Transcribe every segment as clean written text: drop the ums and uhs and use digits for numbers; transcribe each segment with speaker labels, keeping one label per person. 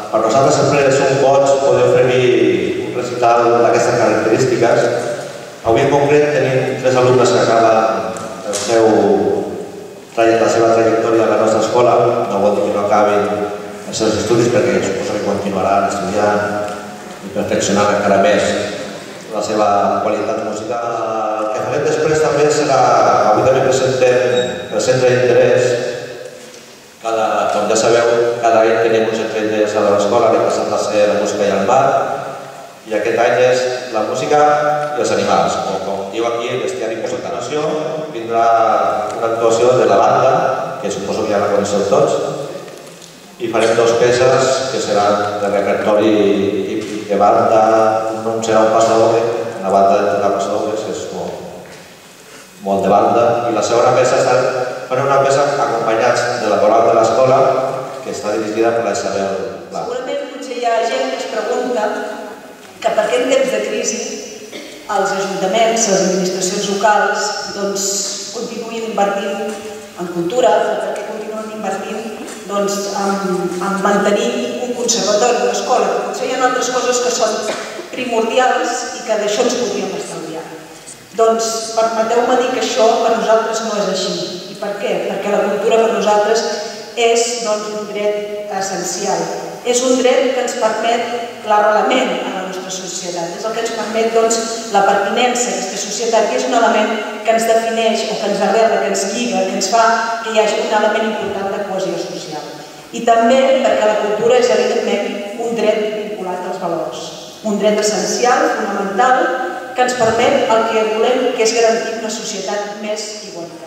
Speaker 1: per nosaltres sempre és un goig poder oferir un recital d'aquestes característiques. Avui en concret tenim 3 alumnes que acaben la seva trajectòria a la nostra escola. No vol dir que no acabin els seus estudis perquè suposo que continuaran estudiant i perfeccionant encara més la seva qualitat musical. El que farem després també serà, avui també presentem el centre d'interès. Com ja sabeu, cada any tenim un centre d'interès a l'escola, l'any passat va ser la música i el mar, i aquest any és la música i els animals. Com diu aquí, el bestiari per sota nació, vindrà una actuació de la banda, que suposo que ja la coneixeu tots, i farem 2 peces que seran de repertori típic de banda. No serà un passadoble, una banda de tocar passadobles, és molt de banda, i la segona peça farà una peça acompanyats de la coral de l'escola, que està dirigida per la Isabel Blanc.
Speaker 2: Segurament potser hi ha gent que es pregunta que per què en temps de crisi els ajuntaments, les administracions locals, continuïn invertint en cultura, per què continuen invertint en mantenir un conservatori, una escola, que potser hi ha altres coses que són primordials i que d'això ens podríem estalviar. Doncs permeteu-me dir que això per nosaltres no és així. I per què? Perquè la cultura per nosaltres és un dret essencial. És un dret que ens permet l'arrelament a la nostra societat. És el que ens permet la pertinença a aquesta societat i és un element que ens defineix o que ens arrela, que ens lliga, que ens fa que hi hagi un element important de cohesió social. I també perquè la cultura és evidentment un dret vinculat als valors. Un dret essencial, fonamental, que ens permet el que volem, que és garantir una societat més igualitària.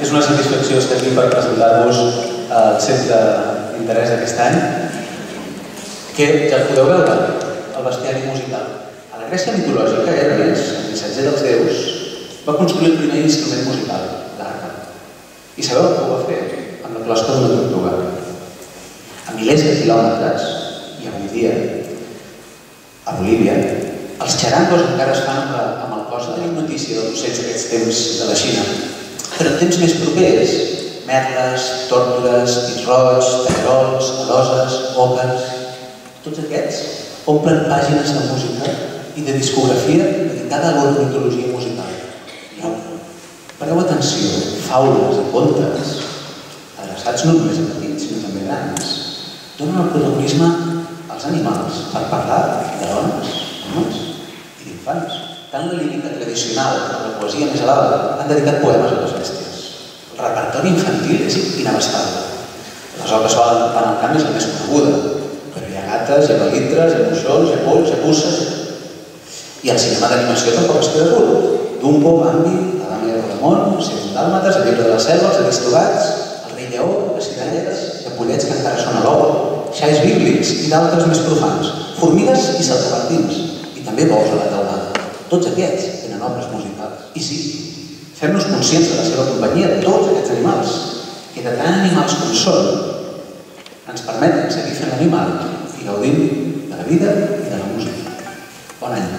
Speaker 3: És una satisfacció estar aquí per presentar-vos el centre d'interès d'aquest any, que ja el podeu veure, el bestiari musical. A la Grècia mitològica, Hermes, el missatger dels déus, va construir el primer instrument musical, l'arpa. I sabeu com ho va fer? Amb la closca d'una tortuga. A milers de quilòmetres, i avui dia, a Bolívia, els xarangos encara es fan amb el cos. Tenim notícia dels ocells d'aquests temps de la Xina. Però en temps més propers, merles, tòrtores, pit-roig, tallerols, aloses, oques, tots aquests omplen pàgines de música i de discografia dedicada a l'ornitologia musical. Pareu atenció, faules i contes, adreçats no només a petits, sinó també a grans, donen el protagonisme als animals per parlar de dones, homes i d'infants. Tant la lírica tradicional com la poesia més elevada han dedicat poemes a les bèsties. El repertori infantil és inabastable. Les oques van al camp és la més coneguda, però hi ha gates, hi ha balitres, hi ha moixons, hi ha pols, hi ha puces. I el cinema d'animació tampoc es queda curt. Dumbo, Bambi, la Dama i el Rodamón, els 101 dàlmates, el llibre de la selva, els aristogats, el rei lleó, les ciralletes, i pollets que encara són a l'ou, xais bíblics i d'altres més profans, formigues i saltamartins, i també bous a la teulada. Tots aquests tenen obres musicals. I sí, fem-nos conscients de la seva companyia, de tots aquests animals, que de tan animals com són, ens permeten seguir fent l'animal i gaudim de la vida i de la música. Bon any.